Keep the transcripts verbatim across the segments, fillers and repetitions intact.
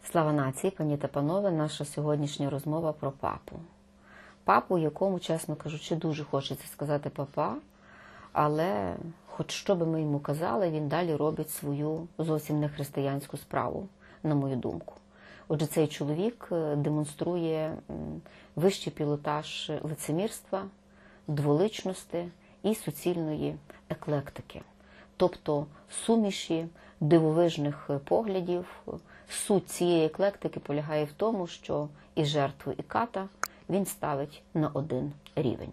Слава нації, пані та панове, наша сьогоднішня розмова про папу. Папу, якому, чесно кажучи, дуже хочеться сказати папа, але хоч що би ми йому казали, він далі робить свою зовсім не християнську справу, на мою думку. Отже, цей чоловік демонструє вищий пілотаж лицемірства, дволичності і суцільної еклектики. Тобто суміші дивовижних поглядів. Суть цієї еклектики полягає в тому, що і жертву, і ката він ставить на один рівень.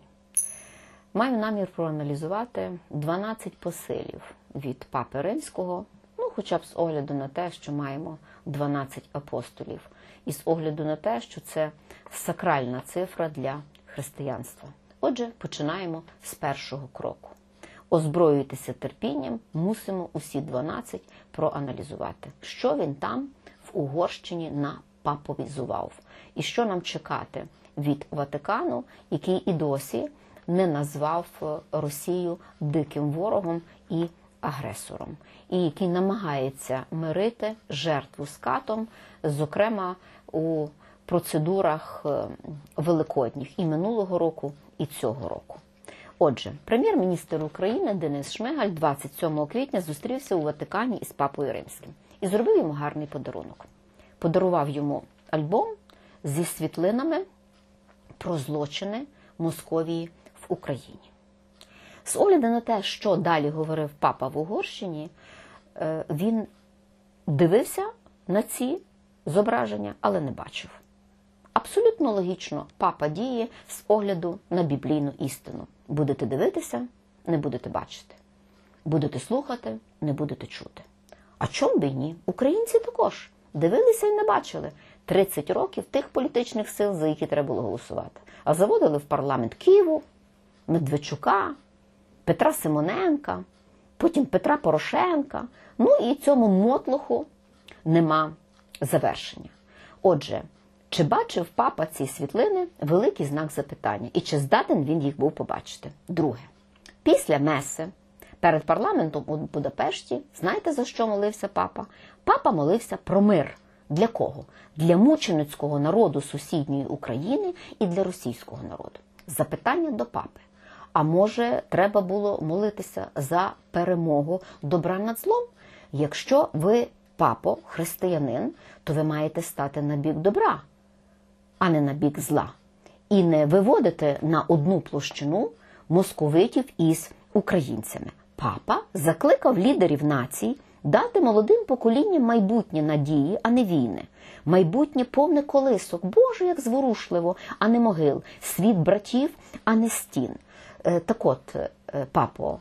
Маю намір проаналізувати дванадцять посилів від Папи Римського, ну хоча б з огляду на те, що маємо дванадцять апостолів, і з огляду на те, що це сакральна цифра для християнства. Отже, починаємо з першого кроку. Озброюйтеся терпінням, мусимо усі дванадцять проаналізувати, що він там в Угорщині напаповізував. І що нам чекати від Ватикану, який і досі не назвав Росію диким ворогом і агресором. І який намагається мирити жертву з катом, зокрема у процедурах великодніх і минулого року, і цього року. Отже, прем'єр-міністр України Денис Шмигаль двадцять сьомого квітня зустрівся у Ватикані із Папою Римським і зробив йому гарний подарунок. Подарував йому альбом зі світлинами про злочини Московії в Україні. З огляду на те, що далі говорив папа в Угорщині, він дивився на ці зображення, але не бачив. Абсолютно логічно папа діє з огляду на біблійну істину. Будете дивитися – не будете бачити. Будете слухати – не будете чути. А чому б і ні? Українці також дивилися і не бачили тридцять років тих політичних сил, за які треба було голосувати. А заводили в парламент Киву, Медведчука, Петра Симоненка, потім Петра Порошенка. Ну і цьому мотлоху нема завершення. Отже, чи бачив папа ці світлини? Великий знак запитання. І чи здатен він їх був побачити? Друге. Після меси перед парламентом у Будапешті, знаєте, за що молився папа? Папа молився про мир. Для кого? Для мученицького народу сусідньої України і для російського народу. Запитання до папи. А може, треба було молитися за перемогу добра над злом? Якщо ви, папо, християнин, то ви маєте стати на бік добра, а не на бік зла. І не виводити на одну площину московитів із українцями. Папа закликав лідерів націй дати молодим поколінням майбутнє надії, а не війни. Майбутнє повне колисок. Боже, як зворушливо, а не могил. Світ братів, а не стін. Так от, папо,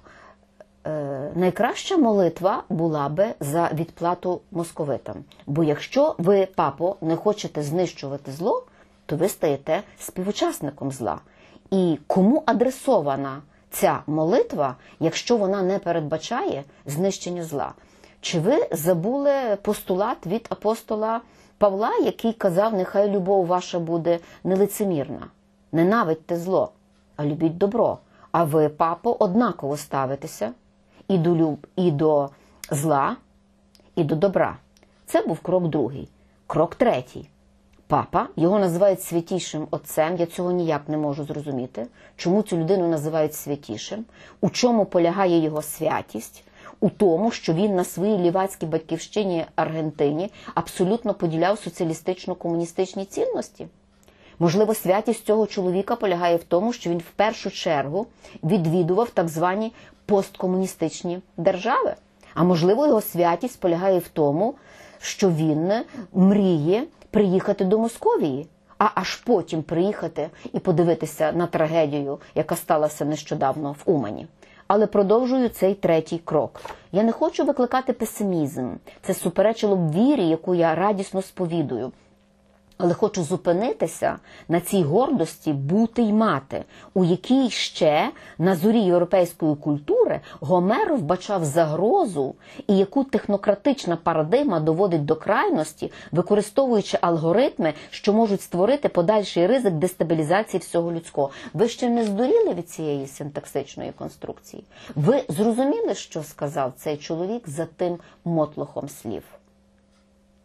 найкраща молитва була би за відплату московитам. Бо якщо ви, папо, не хочете знищувати зло, то ви стаєте співучасником зла. І кому адресована ця молитва, якщо вона не передбачає знищення зла? Чи ви забули постулат від апостола Павла, який казав, нехай любов ваша буде нелицемірна. Ненавидьте зло, а любіть добро. А ви, папо, однаково ставитеся і до, люб... і до зла, і до добра. Це був крок другий. Крок третій. Папа, його називають святішим отцем, я цього ніяк не можу зрозуміти. Чому цю людину називають святішим? У чому полягає його святість? У тому, що він на своїй лівацькій батьківщині Аргентині абсолютно поділяв соціалістично-комуністичні цінності? Можливо, святість цього чоловіка полягає в тому, що він в першу чергу відвідував так звані посткомуністичні держави? А можливо, його святість полягає в тому, що він мріє приїхати до Московії, а аж потім приїхати і подивитися на трагедію, яка сталася нещодавно в Умані. Але продовжую цей третій крок. Я не хочу викликати песимізм. Це суперечило б вірі, яку я радісно сповідую. Але хочу зупинитися на цій гордості бути й мати, у якій ще на зорі європейської культури Гомер вбачав загрозу і яку технократична парадигма доводить до крайності, використовуючи алгоритми, що можуть створити подальший ризик дестабілізації всього людського. Ви ще не здуріли від цієї синтаксичної конструкції? Ви зрозуміли, що сказав цей чоловік за тим мотлохом слів?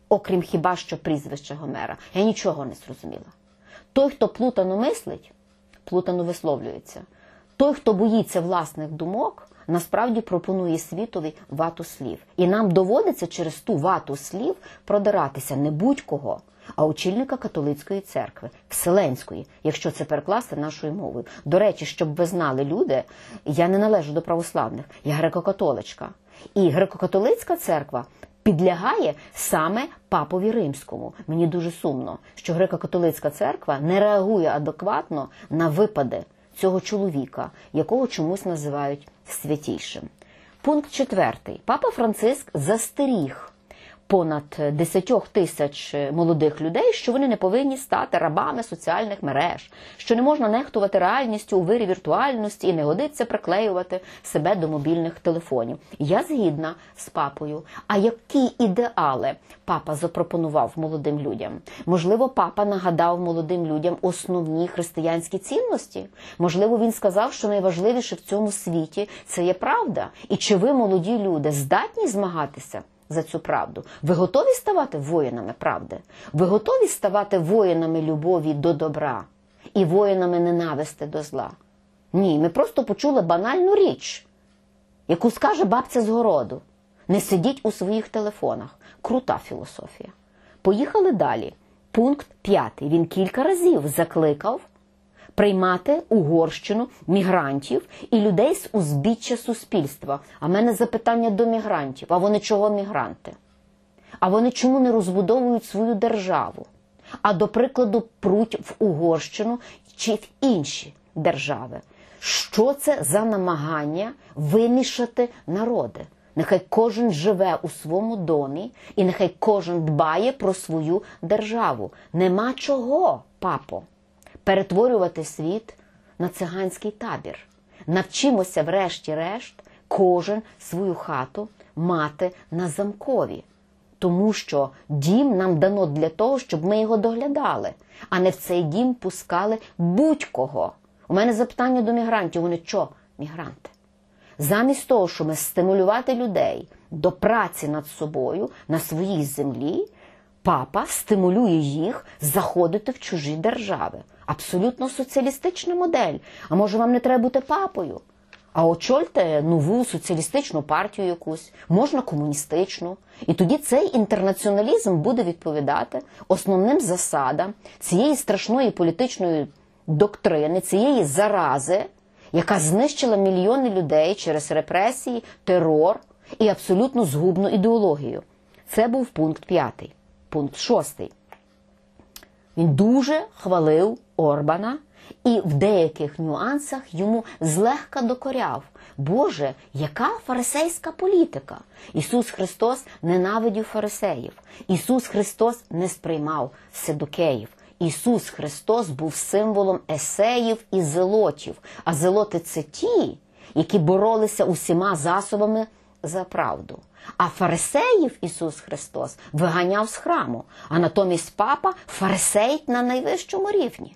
окрім хіба що прізвища Гомера. Я нічого не зрозуміла. Той, хто плутано мислить, плутано висловлюється. Той, хто боїться власних думок, насправді пропонує світові вату слів. І нам доводиться через ту вату слів продиратися не будь-кого, а очільника католицької церкви, Вселенської, якщо це перекласти нашою мовою. До речі, щоб ви знали, люди, я не належу до православних, я греко-католичка. І греко-католицька церква підлягає саме папові римському. Мені дуже сумно, що греко-католицька церква не реагує адекватно на випади цього чоловіка, якого чомусь називають святійшим. Пункт четвертий. Папа Франциск застеріг понад десятьох тисяч молодих людей, що вони не повинні стати рабами соціальних мереж, що не можна нехтувати реальністю у вирі віртуальності і не годиться приклеювати себе до мобільних телефонів. Я згідна з папою. А які ідеали папа запропонував молодим людям? Можливо, папа нагадав молодим людям основні християнські цінності? Можливо, він сказав, що найважливіше в цьому світі – це є правда? І чи ви, молоді люди, здатні змагатися за цю правду? Ви готові ставати воїнами правди? Ви готові ставати воїнами любові до добра і воїнами ненависти до зла? Ні, ми просто почули банальну річ, яку скаже бабця з городу. Не сидіть у своїх телефонах. Крута філософія. Поїхали далі. Пункт п'ятий. Він кілька разів закликав приймати Угорщину, мігрантів і людей з узбіччя суспільства. А в мене запитання до мігрантів. А вони чого мігранти? А вони чому не розбудовують свою державу? А, до прикладу, пруть в Угорщину чи в інші держави? Що це за намагання вимішати народи? Нехай кожен живе у своєму домі і нехай кожен дбає про свою державу. Нема чого, папо, перетворювати світ на циганський табір. Навчимося врешті-решт кожен свою хату мати на замкові. Тому що дім нам дано для того, щоб ми його доглядали, а не в цей дім пускали будь-кого. У мене запитання до мігрантів. Вони що, мігранти? Замість того, щоб стимулювати людей до праці над собою на своїй землі, папа стимулює їх заходити в чужі держави. Абсолютно соціалістична модель. А може вам не треба бути папою? А очольте нову соціалістичну партію якусь, можна комуністичну. І тоді цей інтернаціоналізм буде відповідати основним засадам цієї страшної політичної доктрини, цієї зарази, яка знищила мільйони людей через репресії, терор і абсолютно згубну ідеологію. Це був пункт п'ятий. Пункт шостий. Він дуже хвалив Орбана і в деяких нюансах йому злегка докоряв. Боже, яка фарисейська політика! Ісус Христос ненавидів фарисеїв. Ісус Христос не сприймав седукеїв. Ісус Христос був символом есеїв і зелотів. А зелоти – це ті, які боролися усіма засобами за правду. А фарисеїв Ісус Христос виганяв з храму, а натомість папа фарисеїть на найвищому рівні.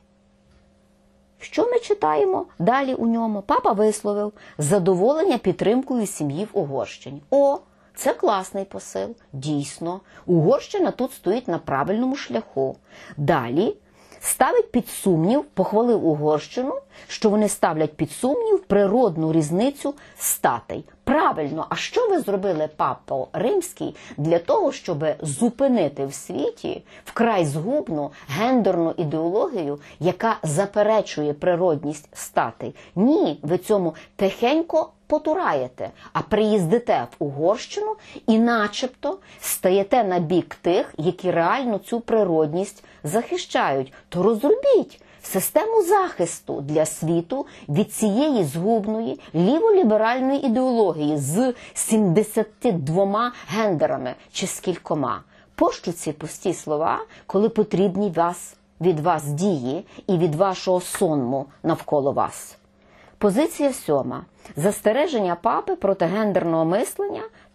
Що ми читаємо далі у ньому? Папа висловив задоволення підтримкою сім'ї в Угорщині. О, це класний посил. Дійсно, Угорщина тут стоїть на правильному шляху. Далі ставить під сумнів, похвалив Угорщину, що вони ставлять під сумнів природну різницю статей. Правильно, а що ви зробили, папо Римський, для того, щоб зупинити в світі вкрай згубну гендерну ідеологію, яка заперечує природність статей? Ні, ви цьому тихенько потураєте, а приїздите в Угорщину і начебто стаєте на бік тих, які реально цю природність захищають. То розробіть систему захисту для світу від цієї згубної ліволіберальної ідеології з сімдесятьма двома гендерами чи скількома. Пощо ці пусті слова, коли потрібні вас, від вас дії і від вашого сонму навколо вас. Позиція сьома. Застереження папи проти гендерного мислення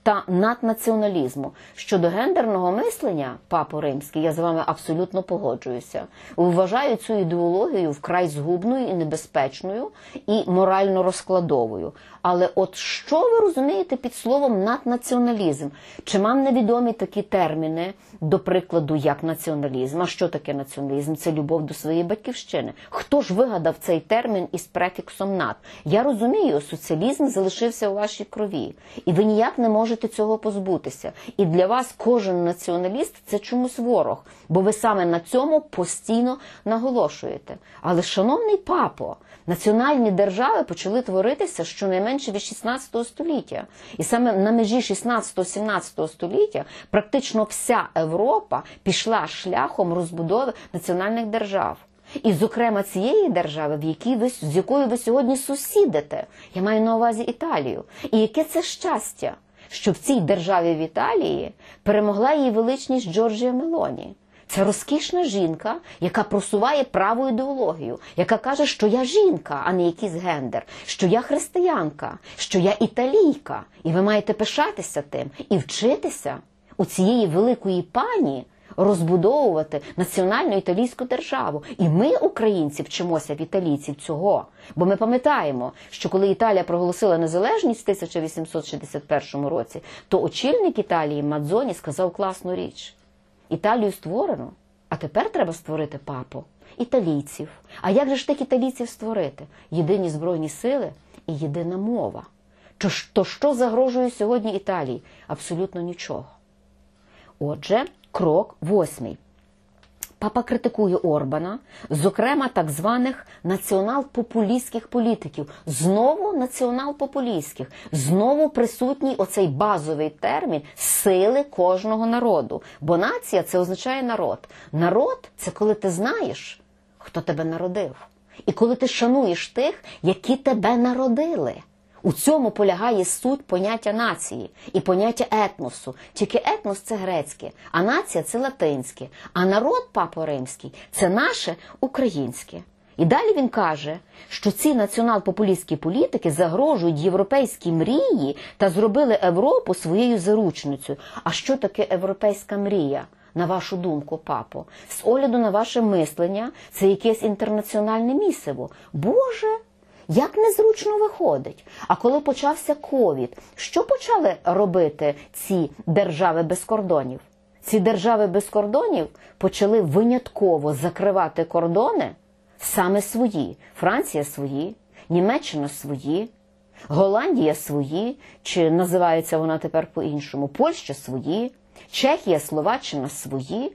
та наднаціоналізму. Щодо гендерного мислення, Папо Римський, я з вами абсолютно погоджуюся. Вважаю цю ідеологію вкрай згубною і небезпечною, і морально розкладовою. Але от що ви розумієте під словом наднаціоналізм? Чи вам невідомі такі терміни, до прикладу, як націоналізм? А що таке націоналізм? Це любов до своєї батьківщини. Хто ж вигадав цей термін із префіксом «над»? Я розумію, соціалізм залишився у вашій крові. І ви ніяк не можете цього позбутися. І для вас кожен націоналіст – це чомусь ворог. Бо ви саме на цьому постійно наголошуєте. Але, шановний папо, національні держави почали творитися щонайменше від шістнадцятого століття. І саме на межі шістнадцятого-сімнадцятого століття практично вся Європа пішла шляхом розбудови національних держав. І, зокрема, цієї держави, в якій ви, з якою ви сьогодні сусідите. Я маю на увазі Італію. І яке це щастя, що в цій державі в Італії перемогла її величність Джорджія Мелоні. Це розкішна жінка, яка просуває праву ідеологію, яка каже, що я жінка, а не якийсь гендер, що я християнка, що я італійка. І ви маєте пишатися тим і вчитися у цієї великої пані розбудовувати національну італійську державу. І ми, українці, вчимося в італійців цього. Бо ми пам'ятаємо, що коли Італія проголосила незалежність в тисяча вісімсот шістдесят першому році, то очільник Італії Мадзоні сказав класну річ. Італію створено, а тепер треба створити, папо, італійців. А як же ж тих італійців створити? Єдині збройні сили і єдина мова. То що загрожує сьогодні Італії? Абсолютно нічого. Отже, крок восьмий. Папа критикує Орбана, зокрема так званих націонал-популістських політиків. Знову націонал-популістських. Знову присутній оцей базовий термін сили кожного народу. Бо нація – це означає народ. Народ – це коли ти знаєш, хто тебе народив. І коли ти шануєш тих, які тебе народили. У цьому полягає суть поняття нації і поняття етносу. Тільки етнос – це грецьке, а нація – це латинське. А народ, Папа Римський, це наше українське. І далі він каже, що ці націонал-популістські політики загрожують європейській мрії та зробили Європу своєю заручницею. А що таке європейська мрія? На вашу думку, папо, з огляду на ваше мислення, це якесь інтернаціональне місиво. Боже! Як незручно виходить. А коли почався ковід, що почали робити ці держави без кордонів? Ці держави без кордонів почали винятково закривати кордони саме свої. Франція свої, Німеччина свої, Голландія свої, чи називається вона тепер по-іншому, Польща свої, Чехія, Словаччина свої.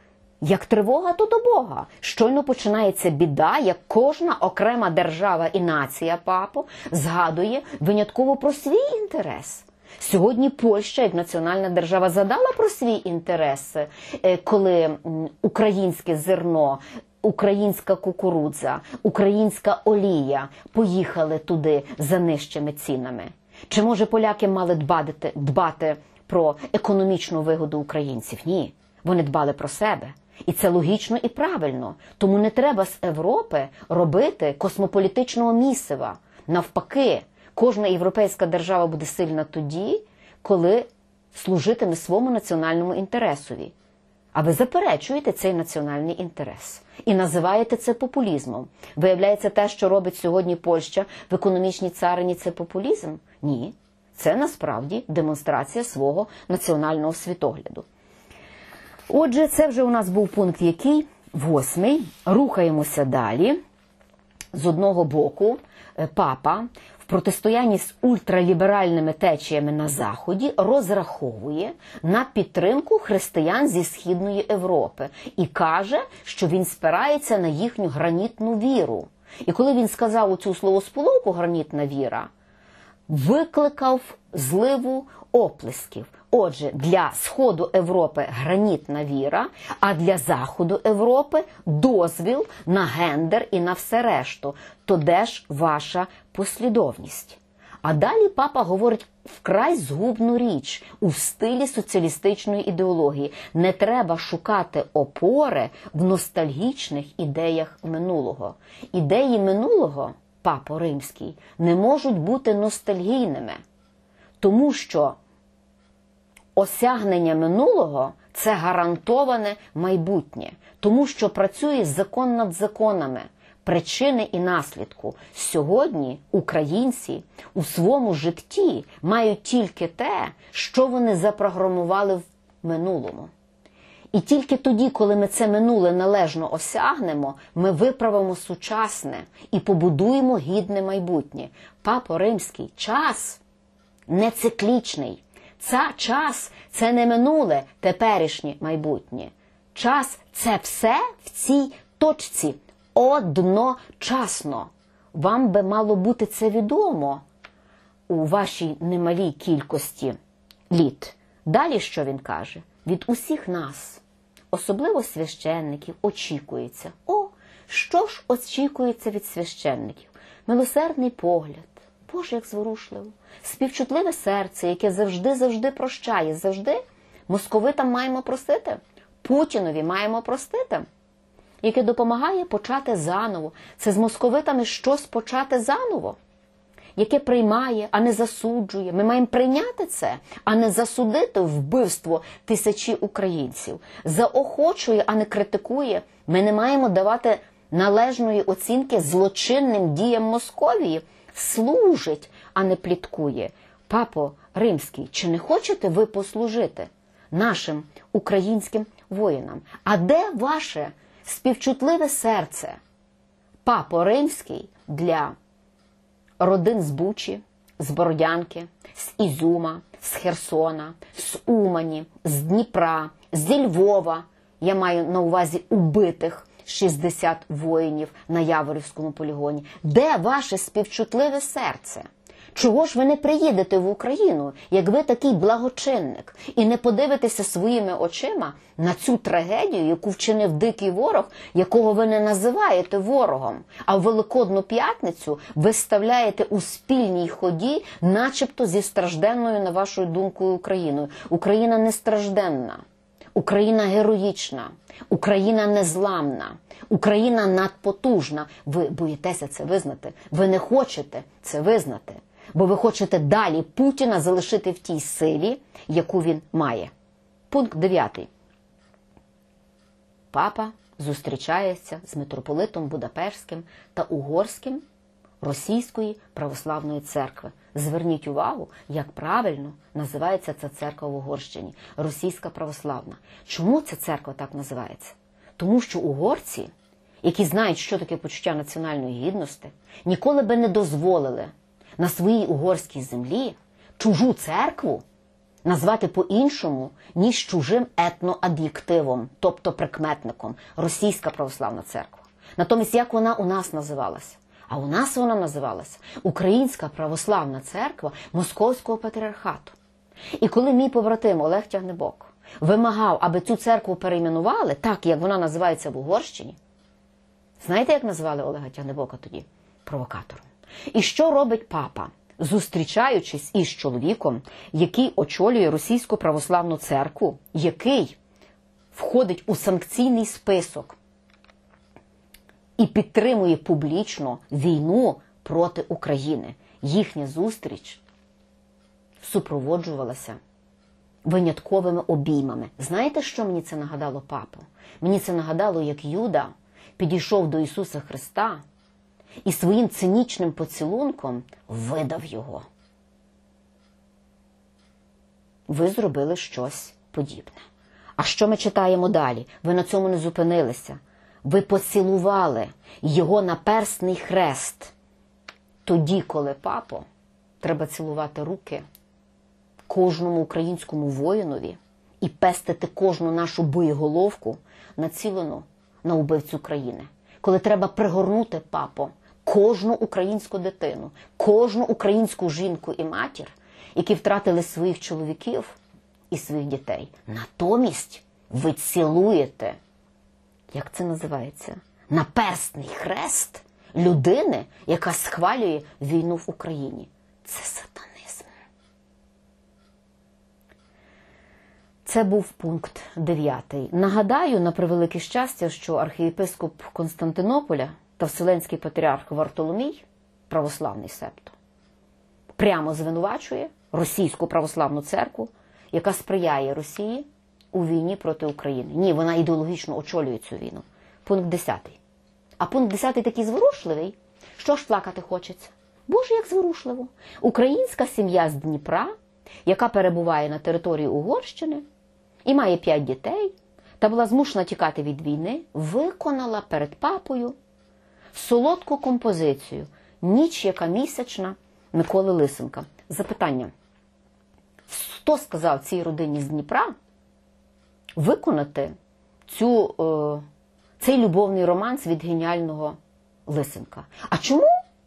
Як тривога, то до Бога. Щойно починається біда, як кожна окрема держава і нація, папо, згадує винятково про свій інтерес. Сьогодні Польща, як національна держава, задала про свій інтерес, коли українське зерно, українська кукурудза, українська олія поїхали туди за нижчими цінами. Чи, може, поляки мали дбати, дбати про економічну вигоду українців? Ні. Вони дбали про себе. І це логічно і правильно. Тому не треба з Європи робити космополітичного місива. Навпаки, кожна європейська держава буде сильна тоді, коли служитиме своєму національному інтересові. А ви заперечуєте цей національний інтерес. І називаєте це популізмом. Виявляється, те, що робить сьогодні Польща в економічній царині, це популізм? Ні. Це насправді демонстрація свого національного світогляду. Отже, це вже у нас був пункт який? Восьмий. Рухаємося далі. З одного боку, папа в протистоянні з ультраліберальними течіями на Заході розраховує на підтримку християн зі Східної Європи і каже, що він спирається на їхню гранітну віру. І коли він сказав оцю словосполуку «гранітна віра», викликав зливу оплесків. Отже, для Сходу Європи гранітна віра, а для Заходу Європи дозвіл на гендер і на все решту. То де ж ваша послідовність? А далі папа говорить вкрай згубну річ у стилі соціалістичної ідеології. Не треба шукати опори в ностальгічних ідеях минулого. Ідеї минулого, Папо Римський, не можуть бути ностальгійними. Тому що осягнення минулого – це гарантоване майбутнє, тому що працює закон над законами, причини і наслідку. Сьогодні українці у своєму житті мають тільки те, що вони запрограмували в минулому. І тільки тоді, коли ми це минуле належно осягнемо, ми виправимо сучасне і побудуємо гідне майбутнє. Папо Римський, час не циклічний. Це час – це не минуле, теперішнє майбутнє. Час – це все в цій точці, одночасно. Вам би мало бути це відомо у вашій немалій кількості літ. Далі що він каже? Від усіх нас, особливо священників, очікується. О, що ж очікується від священників? Милосердний погляд. Боже, як зворушливо. Співчутливе серце, яке завжди-завжди прощає. Завжди московитам маємо простити. Путінові маємо простити. Яке допомагає почати заново. Це з московитами щось почати заново. Яке приймає, а не засуджує. Ми маємо прийняти це, а не засудити вбивство тисячі українців. Заохочує, а не критикує. Ми не маємо давати належної оцінки злочинним діям Московії. Служить, а не пліткує. Папо Римський, чи не хочете ви послужити нашим українським воїнам? А де ваше співчутливе серце, Папо Римський, для родин з Бучі, з Бородянки, з Ізюма, з Херсона, з Умані, з Дніпра, зі Львова? Я маю на увазі убитих шістдесят воїнів на Яворівському полігоні. Де ваше співчутливе серце? Чого ж ви не приїдете в Україну, як ви такий благочинник, і не подивитеся своїми очима на цю трагедію, яку вчинив дикий ворог, якого ви не називаєте ворогом, а в Великодну п'ятницю виставляєте у спільній ході, начебто зі стражденною, на вашу думку, Україною. Україна не стражденна. Україна героїчна, Україна незламна, Україна надпотужна. Ви боїтеся це визнати, ви не хочете це визнати, бо ви хочете далі Путіна залишити в тій силі, яку він має. Пункт дев'ятий. Папа зустрічається з митрополитом Будапештським та Угорським Російської православної церкви. Зверніть увагу, як правильно називається ця церква в Угорщині. Російська православна. Чому ця церква так називається? Тому що угорці, які знають, що таке почуття національної гідності, ніколи би не дозволили на своїй угорській землі чужу церкву назвати по-іншому, ніж чужим етноад'єктивом, тобто прикметником. Російська православна церква. Натомість, як вона у нас називалася? А у нас вона називалася Українська православна церква Московського патріархату. І коли мій побратим Олег Тягнебок вимагав, аби цю церкву перейменували, так, як вона називається в Угорщині, знаєте, як назвали Олега Тягнебока тоді? Провокатором. І що робить папа, зустрічаючись із чоловіком, який очолює Російську православну церкву, який входить у санкційний список і підтримує публічно війну проти України? Їхня зустріч супроводжувалася винятковими обіймами. Знаєте, що мені це нагадало, папо? Мені це нагадало, як Юда підійшов до Ісуса Христа і своїм цинічним поцілунком видав його. Ви зробили щось подібне. А що ми читаємо далі? Ви на цьому не зупинилися. Ви поцілували його наперстний хрест. Тоді, коли, папо, треба цілувати руки кожному українському воїнові і пестити кожну нашу боєголовку, націлену на убивцю країни. Коли треба пригорнути, папо, кожну українську дитину, кожну українську жінку і матір, які втратили своїх чоловіків і своїх дітей. Натомість ви цілуєте, як це називається, наперстний хрест людини, яка схвалює війну в Україні. Це сатанізм. Це був пункт дев'ятий. Нагадаю, на превелике щастя, що архієпископ Константинополя та Вселенський патріарх Вартоломій, православний септо, прямо звинувачує Російську православну церкву яка сприяє Росії у війні проти України. Ні, вона ідеологічно очолює цю війну. Пункт десятий. А пункт десятий такий зворушливий, що ж плакати хочеться. Боже, як зворушливо. Українська сім'я з Дніпра, яка перебуває на території Угорщини і має п'ять дітей, та була змушена тікати від війни, виконала перед папою солодку композицію «Ніч, яка місячна» Миколи Лисенка. Запитання. Хто сказав цій родині з Дніпра виконати цю, е, цей любовний романс від геніального Лисенка? А чому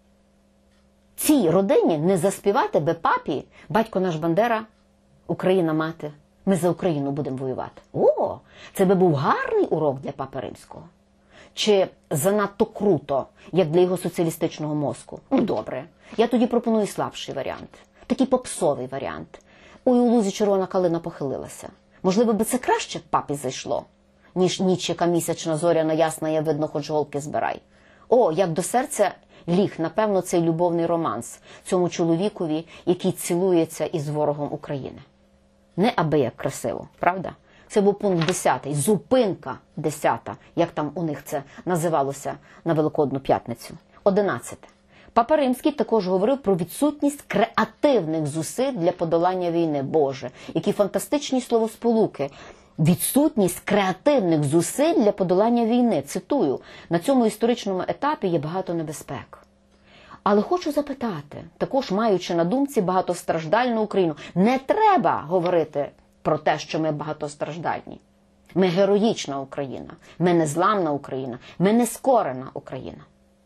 цій родині не заспівати би папі «Батько наш Бандера, Україна мати, ми за Україну будемо воювати»? О, це би був гарний урок для Папи Римського. Чи занадто круто, як для його соціалістичного мозку? Ну, добре. Я тоді пропоную слабший варіант. Такий попсовий варіант. Ой, у лузі червона калина похилилася. Можливо, би це краще папі зайшло, ніж «Ніч, яка місячна, зоряна, ясна, я видно, хоч голки збирай». О, як до серця ліг, напевно, цей любовний романс цьому чоловікові, який цілується із ворогом України. Не аби як красиво, правда? Це був пункт десятий, зупинка десята, як там у них це називалося на Великодну п'ятницю. Одинадцяте. Папа Римський також говорив про відсутність креативних зусиль для подолання війни. Боже, які фантастичні словосполуки. Відсутність креативних зусиль для подолання війни. Цитую, на цьому історичному етапі є багато небезпек. Але хочу запитати, також маючи на думці багатостраждальну Україну, не треба говорити про те, що ми багатостраждальні. Ми героїчна Україна, ми незламна Україна, ми нескорена Україна.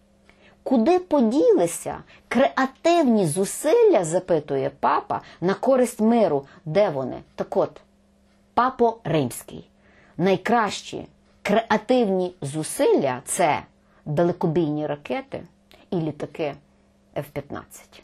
Куди поділися креативні зусилля, запитує папа, на користь миру? Де вони? Так от, Папо Римський. Найкращі креативні зусилля – це далекобійні ракети і літаки еф п'ятнадцять.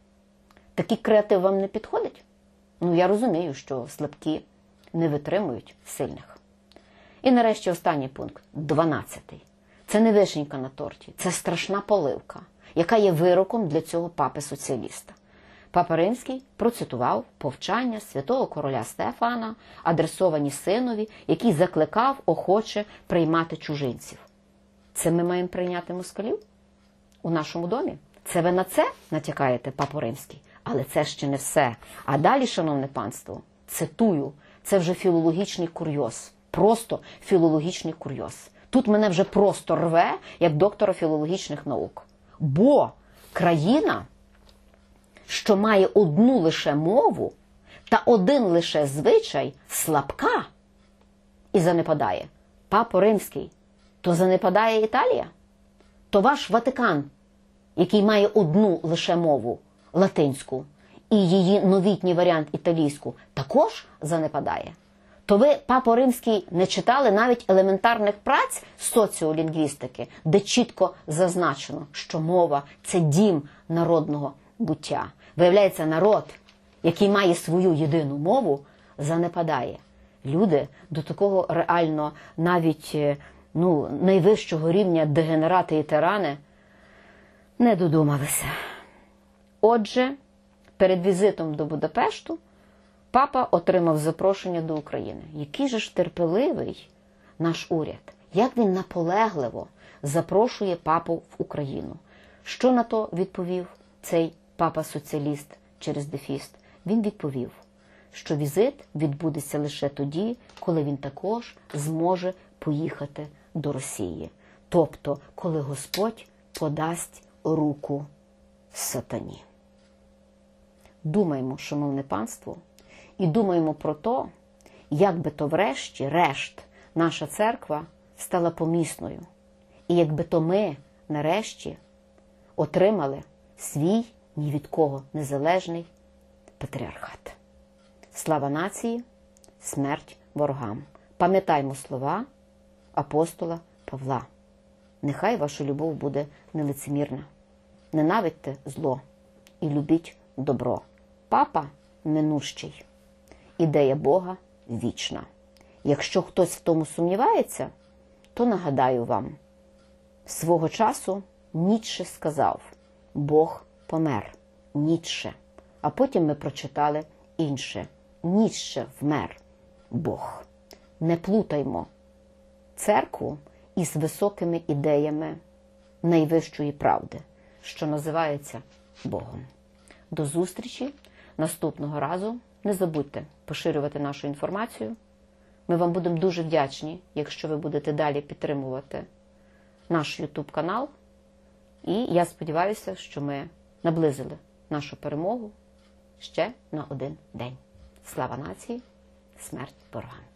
Такий креатив вам не підходить? Ну, я розумію, що слабкі не витримують сильних. І нарешті останній пункт, дванадцятий. Це не вишенька на торті, це страшна поливка, яка є вироком для цього папи-соціаліста. Папа Римський процитував повчання святого короля Стефана, адресовані синові, який закликав охоче приймати чужинців. Це ми маємо прийняти москалів у нашому домі? Це ви на це натякаєте, Папо Римський? Але це ще не все. А далі, шановне панство, цитую, це вже філологічний курйоз. Просто філологічний курйоз. Тут мене вже просто рве, як доктора філологічних наук. Бо країна, що має одну лише мову та один лише звичай, слабка і занепадає. Папо Римський, то занепадає Італія? То ваш Ватикан, який має одну лише мову, латинську, і її новітній варіант італійську, також занепадає? То ви, Папо Римський, не читали навіть елементарних праць соціолінгвістики, де чітко зазначено, що мова – це дім народного буття. Виявляється, народ, який має свою єдину мову, занепадає. Люди до такого реально навіть ну, найвищого рівня дегенерати і тирани не додумалися. Отже, перед візитом до Будапешту папа отримав запрошення до України. Який же ж терпеливий наш уряд, як він наполегливо запрошує папу в Україну. Що на то відповів цей папа-соціаліст через дефіст? Він відповів, що візит відбудеться лише тоді, коли він також зможе поїхати до Росії. Тобто, коли Господь подасть руку сатані. Думаємо, шановне панство, і думаємо про те, як би то врешті-решт наша церква стала помісною. І якби то ми, нарешті, отримали свій ні від кого незалежний патріархат. Слава нації, смерть ворогам. Пам'ятаймо слова апостола Павла. Нехай ваша любов буде нелицемірна. Ненавидьте зло і любіть добро. Папа минущий. Ідея Бога вічна. Якщо хтось в тому сумнівається, то нагадаю вам. Свого часу Ніцше сказав: Бог помер. Ніцше. А потім ми прочитали інше. ніжче вмер Бог. Не плутаймо церкву із високими ідеями найвищої правди, що називається Богом. До зустрічі наступного разу. Не забудьте поширювати нашу інформацію. Ми вам будемо дуже вдячні, якщо ви будете далі підтримувати наш ютуб-канал. І я сподіваюся, що ми наблизили нашу перемогу ще на один день. Слава нації, смерть ворогам!